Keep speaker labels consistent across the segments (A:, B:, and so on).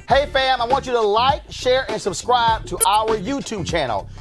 A: Hey fam, I want you to like, share, and subscribe to our YouTube channel,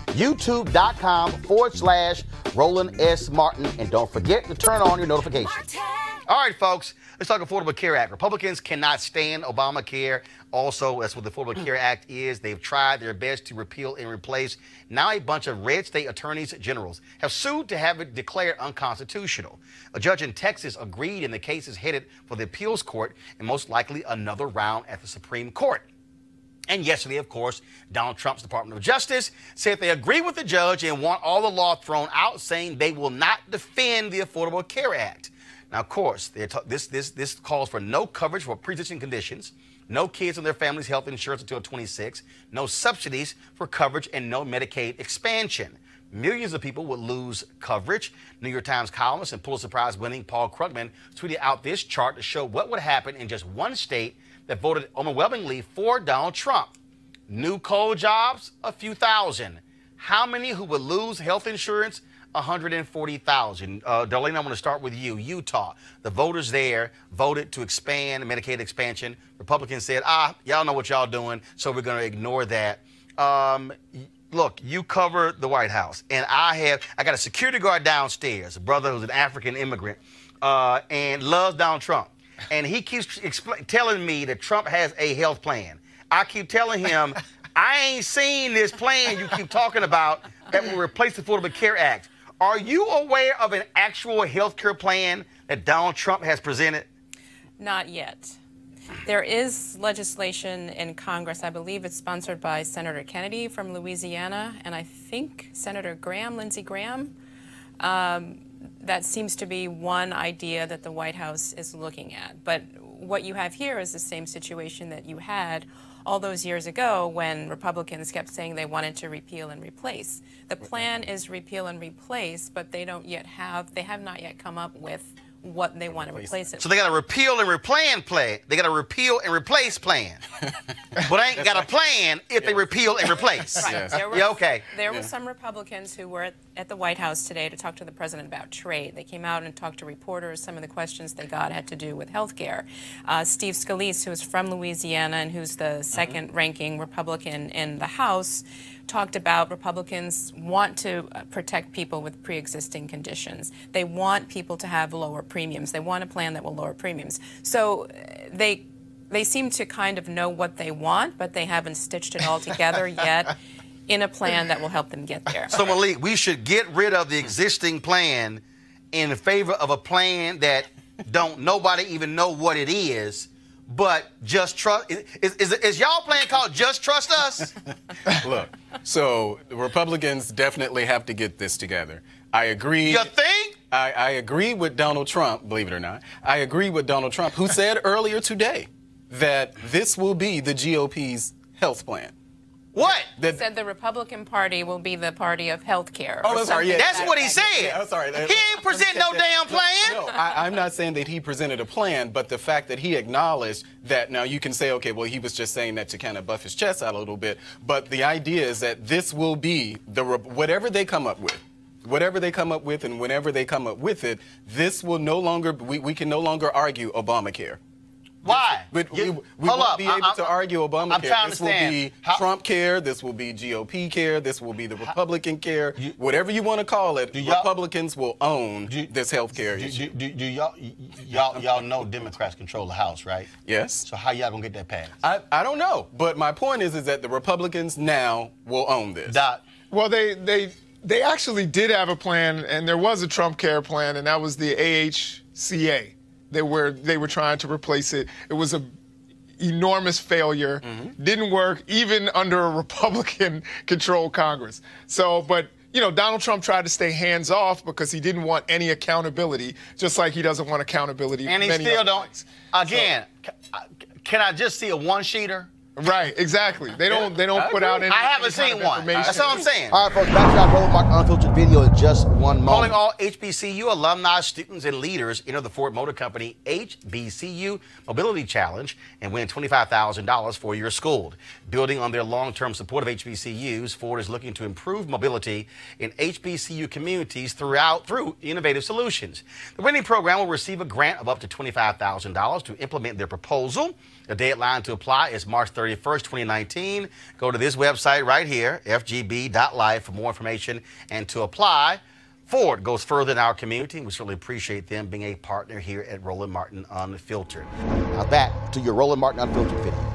A: youtube.com/Roland S. Martin. And don't forget to turn on your notifications. All right, folks, let's talk Affordable Care Act. Republicans cannot stand Obamacare. Also, that's what the Affordable Care Act is. They've tried their best to repeal and replace. Now a bunch of red state attorneys generals have sued to have it declared unconstitutional. A judge in Texas agreed, and the case is headed for the appeals court and most likely another round at the Supreme Court. And yesterday, of course, Donald Trump's Department of Justice said they agree with the judge and want all the law thrown out, saying they will not defend the Affordable Care Act. Now, of course, this calls for no coverage for pre-existing conditions, no kids and their families' health insurance until 26, no subsidies for coverage, and no Medicaid expansion. Millions of people would lose coverage. New York Times columnist and Pulitzer Prize-winning Paul Krugman tweeted out this chart to show what would happen in just one state that voted overwhelmingly for Donald Trump. New coal jobs, a few thousand. How many who would lose health insurance? 140,000. Darlene, I want to start with you. Utah. The voters there voted to expand Medicaid expansion. Republicans said, y'all know what y'all doing, so we're going to ignore that. Look, you cover the White House, and I got a security guard downstairs, a brother who's an African immigrant, and loves Donald Trump. And he keeps telling me that Trump has a health plan. I keep telling him, I ain't seen this plan you keep talking about that will replace the Affordable Care Act. Are you aware of an actual health care plan that Donald Trump has presented? Not yet.
B: There is legislation in Congress. I believe it's sponsored by Senator Kennedy from Louisiana, and I think Senator Graham, Lindsey Graham. That seems to be one idea that the White House is looking at. But what you have here is the same situation that you had all those years ago when Republicans kept saying they wanted to repeal and replace. The plan is repeal and replace, but they have not yet come up with what they want to replace it.
A: So they got a repeal and replan plan. They got a repeal and replace plan. But ain't got a plan if they repeal and replace.
B: Right.
A: Yes.
B: There were some Republicans who were at the White House today to talk to the president about trade. They came out and talked to reporters. Some of the questions they got had to do with health care. Steve Scalise, who is from Louisiana and who's the second-ranking Republican in the House, talked about Republicans want to protect people with pre-existing conditions. They want people to have lower premiums. They want a plan that will lower premiums. So they seem to kind of know what they want, but they haven't stitched it all together yet in a plan that will help them get there.
A: So Malik, we should get rid of the existing plan in favor of a plan that nobody even know what it is. But just trust, is y'all plan called Just Trust Us?
C: Look, so the Republicans definitely have to get this together. I agree.
A: You think?
C: I agree with Donald Trump, believe it or not. I agree with Donald Trump, who said earlier today that this will be the GOP's health plan.
A: What?
B: He said the Republican Party will be the party of health care.
C: Oh, sorry. Yeah,
A: that's what he said.
C: Yeah, I'm sorry.
A: He ain't present no damn plan.
C: No, I'm not saying that he presented a plan, but the fact that he acknowledged that, now you can say, okay, well, he was just saying that to kind of buff his chest out a little bit, but the idea is that this will be whatever they come up with. Whatever they come up with and whenever they come up with it, this will no longer, we can no longer argue Obamacare.
A: Why?
C: We won't be able to argue Obamacare. This will be Trump care. This will be GOP care. This will be the Republican care. Whatever you want to call it, Republicans will own this health care issue.
A: Do y'all know Democrats control the House, right?
C: Yes.
A: So how y'all gonna get that passed?
C: I don't know. But my point is that the Republicans now will own this.
D: Well, they actually did have a plan, and there was a Trump care plan, and that was the AHCA. They were trying to replace it. It was an enormous failure. Didn't work even under a Republican-controlled Congress. So, but you know, Donald Trump tried to stay hands off because he didn't want any accountability, just like he doesn't want accountability.
A: And he still don't. Again, can I just see a one-sheeter?
D: Right, exactly. They don't put out any.
A: I haven't seen one. That's all I'm saying.
E: All right, folks, back to our Roland Martin Unfiltered video in just one moment.
A: Calling all HBCU alumni, students, and leaders enter the Ford Motor Company HBCU Mobility Challenge and win $25,000 for your school. Building on their long-term support of HBCUs, Ford is looking to improve mobility in HBCU communities through innovative solutions. The winning program will receive a grant of up to $25,000 to implement their proposal. The deadline to apply is March 31st, 2019. Go to this website right here, fgb.life, for more information and to apply. Ford goes further in our community. We certainly appreciate them being a partner here at Roland Martin Unfiltered.
E: Now back to your Roland Martin Unfiltered video.